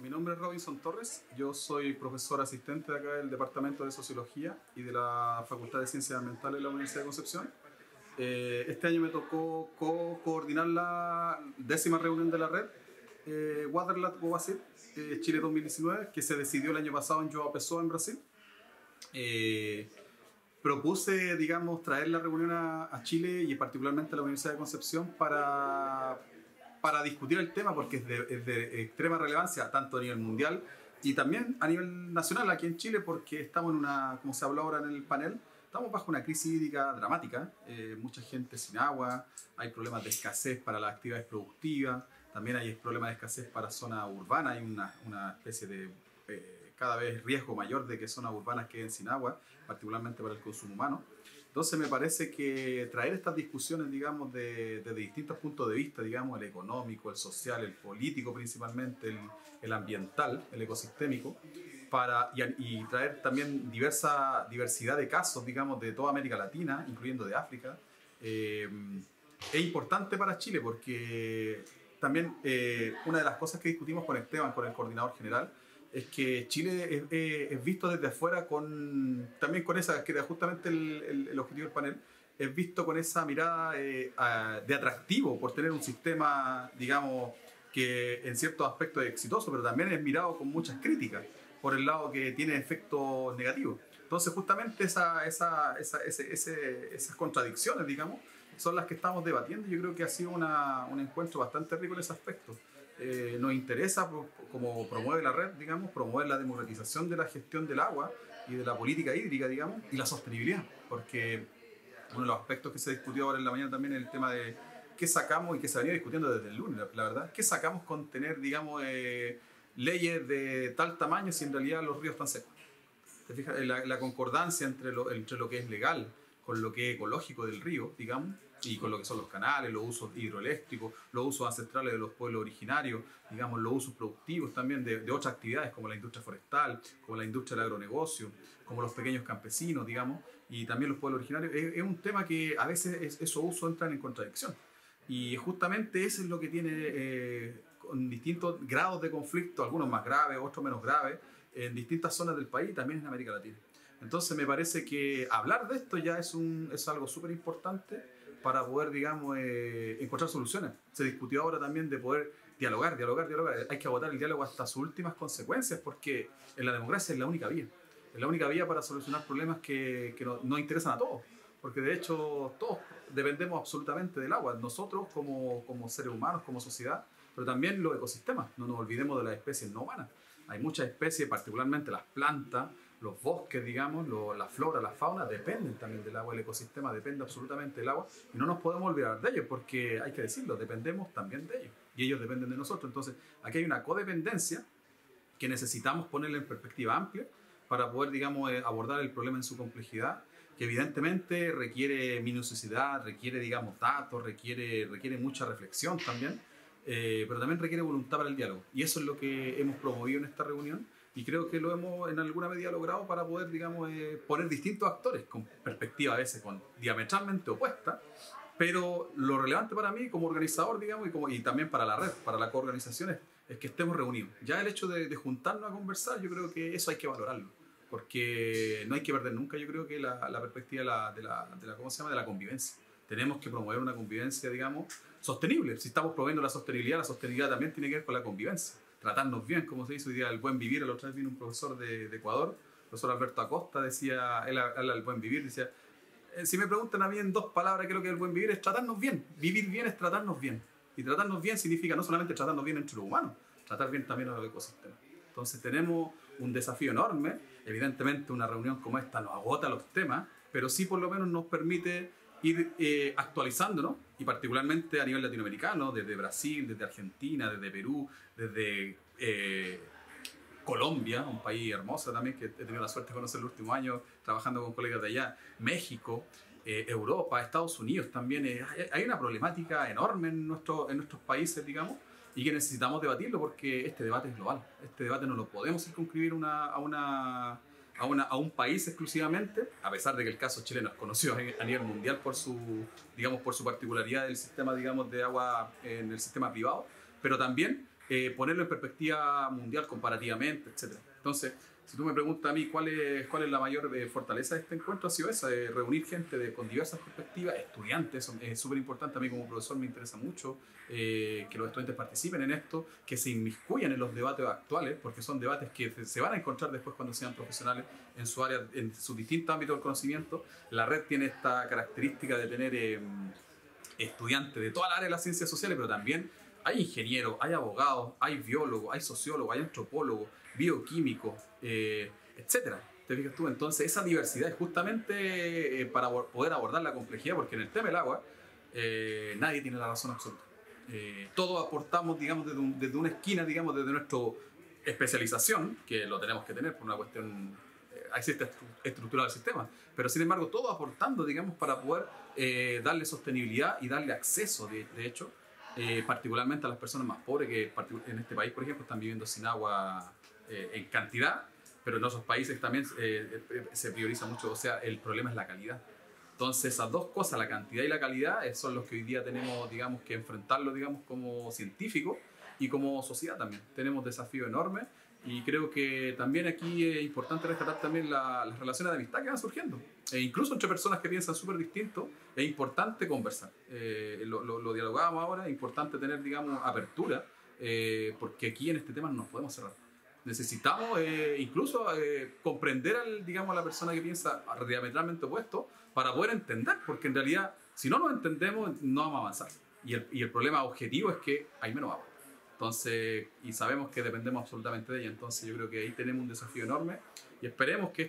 Mi nombre es Robinson Torres, yo soy profesor asistente de acá del Departamento de Sociología y de la Facultad de Ciencias Ambientales de la Universidad de Concepción. Este año me tocó coordinar la 10ª reunión de la red Waterlat Wasit Chile 2019, que se decidió el año pasado en João Pessoa, en Brasil. Propuse, digamos, traer la reunión a Chile y particularmente a la Universidad de Concepción para discutir el tema, porque es de extrema relevancia tanto a nivel mundial y también a nivel nacional aquí en Chile, porque estamos en una, como se habló ahora en el panel, estamos bajo una crisis hídrica dramática, mucha gente sin agua, hay problemas de escasez para las actividades productivas, también hay problemas de escasez para zonas urbanas, hay una especie de cada vez riesgo mayor de que zonas urbanas queden sin agua, particularmente para el consumo humano. Entonces me parece que traer estas discusiones, digamos, desde distintos puntos de vista, digamos, el económico, el social, el político principalmente, el ambiental, el ecosistémico, y traer también diversidad de casos, digamos, de toda América Latina, incluyendo de África, es importante para Chile porque también una de las cosas que discutimos con Esteban, con el coordinador general, es que Chile es visto desde afuera también con esa, que era justamente el objetivo del panel, es visto con esa mirada de atractivo por tener un sistema, digamos, que en ciertos aspectos es exitoso, pero también es mirado con muchas críticas por el lado que tiene efectos negativos. Entonces justamente esas contradicciones, digamos, son las que estamos debatiendo. Yo creo que ha sido un encuentro bastante rico en ese aspecto. Nos interesa, como promueve la red, digamos, promover la democratización de la gestión del agua y de la política hídrica, digamos, y la sostenibilidad, porque uno de los aspectos que se discutió ahora en la mañana también es el tema de qué sacamos, y que se venía discutiendo desde el lunes, la verdad, qué sacamos con tener, digamos, leyes de tal tamaño si en realidad los ríos están secos. ¿Te fijas? La concordancia entre lo que es legal con lo que es ecológico del río, digamos, y con lo que son los canales, los usos hidroeléctricos, los usos ancestrales de los pueblos originarios, digamos, los usos productivos también de otras actividades como la industria forestal, como la industria del agronegocio, como los pequeños campesinos, digamos, y también los pueblos originarios. Es un tema que a veces esos usos entran en contradicción. Y justamente eso es lo que tiene con distintos grados de conflicto, algunos más graves, otros menos graves, en distintas zonas del país y también en América Latina. Entonces me parece que hablar de esto ya es algo súper importante para poder, digamos, encontrar soluciones. Se discutió ahora también de poder dialogar. Hay que agotar el diálogo hasta sus últimas consecuencias, porque en la democracia es la única vía. Es la única vía para solucionar problemas que nos interesan a todos. Porque de hecho todos dependemos absolutamente del agua. Nosotros como seres humanos, como sociedad, pero también los ecosistemas. No nos olvidemos de las especies no humanas. Hay muchas especies, particularmente las plantas, los bosques, digamos, la flora, la fauna, dependen también del agua. El ecosistema depende absolutamente del agua y no nos podemos olvidar de ellos, porque hay que decirlo, dependemos también de ellos y ellos dependen de nosotros. Entonces aquí hay una codependencia que necesitamos ponerla en perspectiva amplia para poder, digamos, abordar el problema en su complejidad, que evidentemente requiere minuciosidad, requiere, digamos, datos, requiere mucha reflexión también, pero también requiere voluntad para el diálogo. Y eso es lo que hemos promovido en esta reunión y creo que lo hemos en alguna medida logrado para poder, digamos, poner distintos actores con perspectivas a veces diametralmente opuestas, pero lo relevante para mí como organizador, digamos, y también para la red, para la coorganización, es que estemos reunidos. Ya el hecho de juntarnos a conversar, yo creo que eso hay que valorarlo, porque no hay que perder nunca, yo creo que la perspectiva ¿cómo se llama?, de la convivencia. Tenemos que promover una convivencia, digamos, sostenible. Si estamos promoviendo la sostenibilidad también tiene que ver con la convivencia. Tratarnos bien, como se dice hoy día, el buen vivir. La otra vez vino un profesor de Ecuador, el profesor Alberto Acosta, decía, él habla del buen vivir, decía, si me preguntan a mí en 2 palabras qué es lo que es el buen vivir, es tratarnos bien. Vivir bien es tratarnos bien. Y tratarnos bien significa no solamente tratarnos bien entre los humanos, tratar bien también a los ecosistemas. Entonces tenemos un desafío enorme. Evidentemente una reunión como esta nos agota los temas, pero sí por lo menos nos permite ir actualizándonos, y particularmente a nivel latinoamericano, desde Brasil, desde Argentina, desde Perú, desde Colombia, un país hermoso también, que he tenido la suerte de conocer el último año trabajando con colegas de allá, México, Europa, Estados Unidos también. Hay una problemática enorme en nuestros países, digamos, y que necesitamos debatirlo, porque este debate es global. Este debate no lo podemos circunscribir a un país exclusivamente, a pesar de que el caso chileno es conocido a nivel mundial por su particularidad del sistema, digamos, de agua en el sistema privado, pero también ponerlo en perspectiva mundial comparativamente, etcétera. Entonces, si tú me preguntas a mí cuál es la mayor fortaleza de este encuentro, ha sido esa, de reunir gente con diversas perspectivas, estudiantes, es súper importante. A mí como profesor me interesa mucho que los estudiantes participen en esto, que se inmiscuyan en los debates actuales, porque son debates que se van a encontrar después cuando sean profesionales en su área, en sus distintos ámbitos del conocimiento. La red tiene esta característica de tener estudiantes de toda la área de las ciencias sociales, pero también hay ingenieros, hay abogados, hay biólogos, hay sociólogos, hay antropólogos, bioquímicos, etcétera. ¿Te fijas tú? Entonces, esa diversidad es justamente para poder abordar la complejidad, porque en el tema del agua nadie tiene la razón absoluta. Todos aportamos, digamos, desde una esquina, digamos, desde nuestra especialización, que lo tenemos que tener por una cuestión existe estructurado el sistema, pero sin embargo todos aportando, digamos, para poder darle sostenibilidad y darle acceso, de hecho, particularmente a las personas más pobres que en este país, por ejemplo, están viviendo sin agua en cantidad, pero en otros países también se prioriza mucho, o sea, el problema es la calidad. Entonces esas dos cosas, la cantidad y la calidad, son los que hoy día tenemos, digamos, que enfrentarlo, digamos, como científicos y como sociedad también. Tenemos desafíos enormes. Y creo que también aquí es importante rescatar también las relaciones de amistad que van surgiendo. E incluso entre personas que piensan súper distinto, es importante conversar. Lo dialogábamos ahora, es importante tener, digamos, apertura, porque aquí en este tema no nos podemos cerrar. Necesitamos incluso comprender digamos, a la persona que piensa diametralmente opuesto para poder entender, porque en realidad, si no nos entendemos, no vamos a avanzar. Y el problema objetivo es que hay menos agua. Entonces, y sabemos que dependemos absolutamente de ella. Entonces yo creo que ahí tenemos un desafío enorme y esperemos que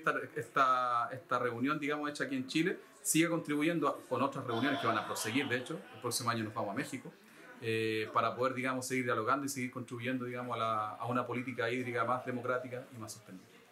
esta reunión, digamos, hecha aquí en Chile, siga contribuyendo con otras reuniones que van a proseguir. De hecho, el próximo año nos vamos a México para poder, digamos, seguir dialogando y seguir contribuyendo, digamos, a una política hídrica más democrática y más sostenible.